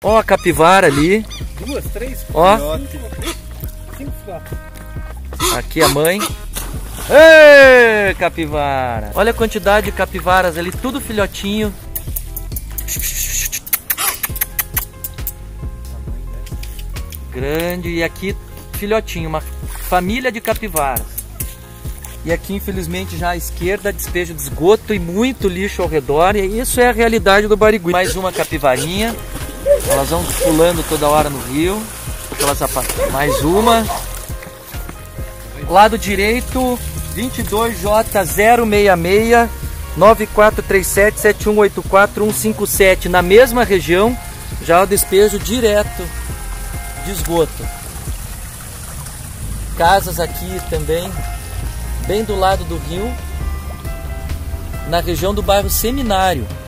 Ó a capivara ali. 2, 3, ó. 5, 4. Aqui a mãe. Ê, capivara! Olha a quantidade de capivaras ali, tudo filhotinho. Grande. E aqui filhotinho, uma família de capivaras. E aqui, infelizmente, já à esquerda, despejo de esgoto e muito lixo ao redor. E isso é a realidade do Barigui. Mais uma capivarinha. Elas vão pulando toda hora no rio. Mais uma. Lado direito, 22J066 9437 7184 157. Na mesma região, já o despejo direto de esgoto. Casas aqui também, bem do lado do rio, na região do bairro Seminário.